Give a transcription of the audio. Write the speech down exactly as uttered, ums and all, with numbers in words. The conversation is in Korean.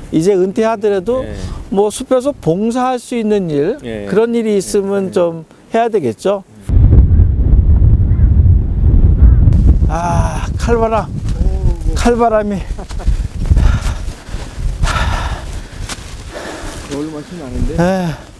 이제 은퇴하더라도 예. 뭐 숲에서 봉사할 수 있는 일, 예. 그런 일이 있으면 예. 좀 해야 되겠죠. 아, 칼바람, 칼바람이. 겨울 맛이 나는데. 에.